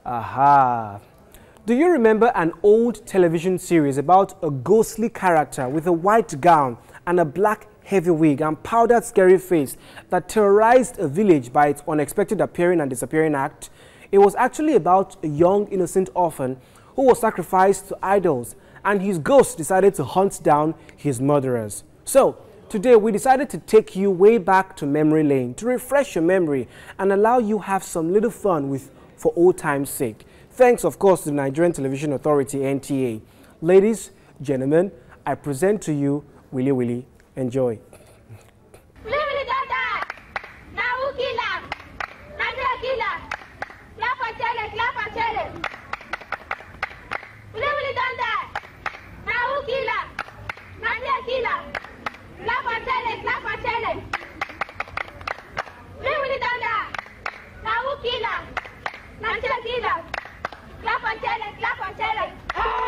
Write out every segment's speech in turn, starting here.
Aha. Do you remember an old television series about a ghostly character with a white gown and a black heavy wig and powdered scary face that terrorized a village by its unexpected appearing and disappearing act? It was actually about a young innocent orphan who was sacrificed to idols, and his ghost decided to hunt down his murderers. So, today we decided to take you way back to memory lane to refresh your memory and allow you have some little fun with for old time's sake. Thanks, of course, to the Nigerian Television Authority, NTA. Ladies, gentlemen, I present to you Willie Willie. Enjoy. Willie Willie don't die. Now who kill him? Nigeria kill him. Clap and tell it, clap and tell it. Willie Willie don't die. Now who kill him? Nigeria kill him. Clap and tell it, clap and tell it. Willie Willie don't die. Now who kill him? Nigeria kill him. Clap and tell it, clap and tell it.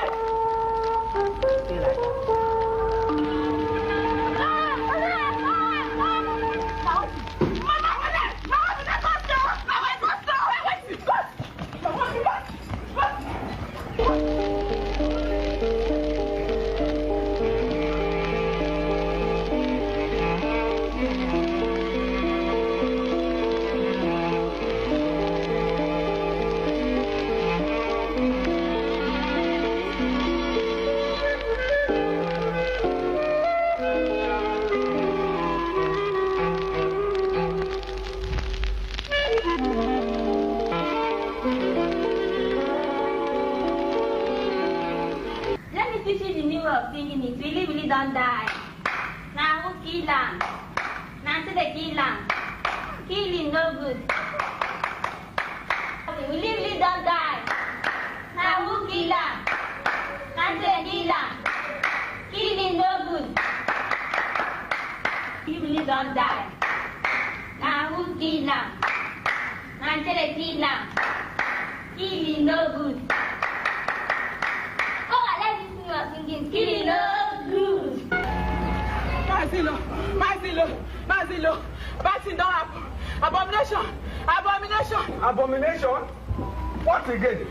Singing it, Willie Willie don't die. Now who kill him? Nancy the kill him. Killing no good. Willie Willie don't die. Now who kill him? Nancy the kill him. Killing no good. Willie Willie don't die. Now who kill him? Nancy the kill him. Killing no good. Singing, killing no good. Mazilo, batting don't happen. Abomination. Abomination? What again?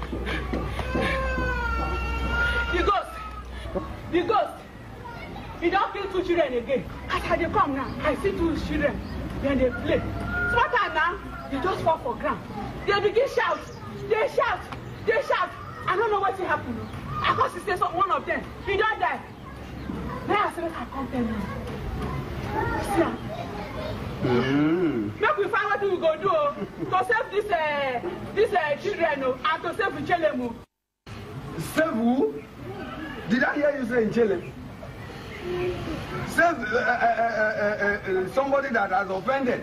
The ghost. He don't kill 2 children again. As they come now, I see 2 children. Then they play. Small time now, they just fall for ground. They begin shout. They shout. I don't know what will happen. I got to say one of them. He don't die. Now I said, I come tell you. Make we find what we go do to save these children and to save the children. Save who? Did I hear you say in Chile? Save somebody that has offended.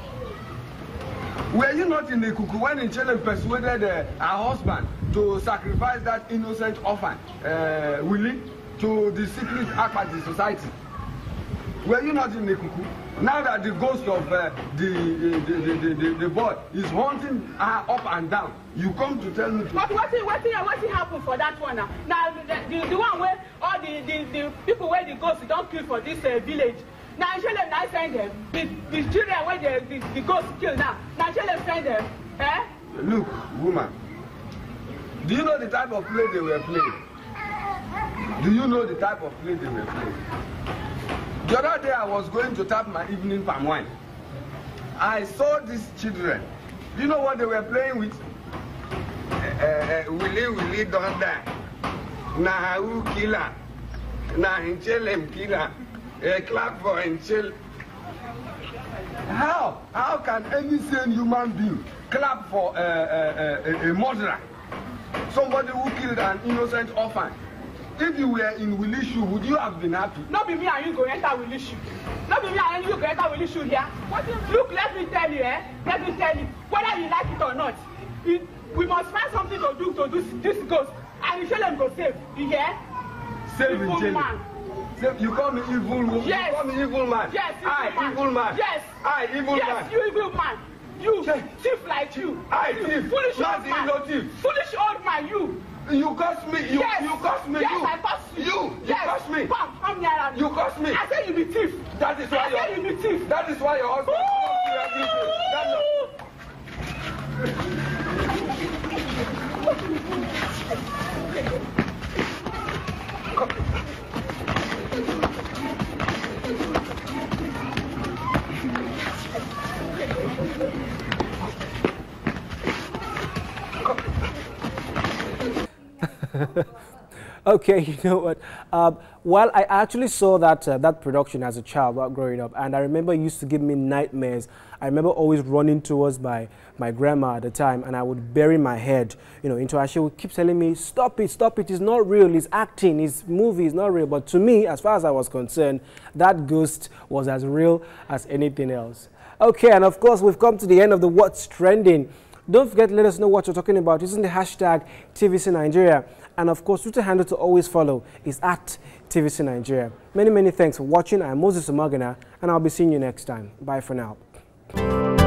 Were you not in the cuckoo when in Chile persuaded her husband to sacrifice that innocent orphan, Willie, to the secret Akpati society? Were you not in the cuckoo? Now that the ghost of the boy is haunting her up and down, you come to tell me. But what happened for that one now? Now the one where all the people where the ghost don't kill for this village. Now Angela now send them. The children where the ghost kill now. Now Angela send them. Eh? Look, woman. Do you know the type of play they were playing? Do you know the type of play they were playing? The other day I was going to tap my evening palm wine. I saw these children. Do you know what they were playing with? Willie Willie don't die. Nah who killer? Nah Inchelem killer. Clap for Inchel. How can any sane human being clap for a murderer? Somebody who killed an innocent orphan. If you were in Willie's shoe, would you have been happy? Not be me and you go enter Willie's shoe. Not be me and you go enter Willie's shoe here. Look, let me tell you, whether you like it or not, we must find something to do this ghost. And you tell them go save. You hear? Save man. You call me evil woman? Yes. You call me evil man? Yes, evil man. Yes. Evil man. Yes, you evil man. You, thief like you. Thief. Foolish old man. Thief. Foolish old man, you. You cursed me. You cursed me. Yes, I cursed you. You cursed me. Come here. You cursed me. I said you be thief. That is why you be thief. That is why your husband wants you everything. Okay, you know what? Well, I actually saw that production as a child while growing up, and I remember it used to give me nightmares. I remember always running towards my grandma at the time, and I would bury my head, you know, into her. She would keep telling me, stop it, it's not real, it's acting, it's movie, it's not real. But to me, as far as I was concerned, that ghost was as real as anything else. Okay, and of course, we've come to the end of the What's Trending. Don't forget to let us know what you're talking about using the hashtag TVC Nigeria. And of course, Twitter handle to always follow is at TVC Nigeria. Many, many thanks for watching. I'm Moses Omoghena, and I'll be seeing you next time. Bye for now.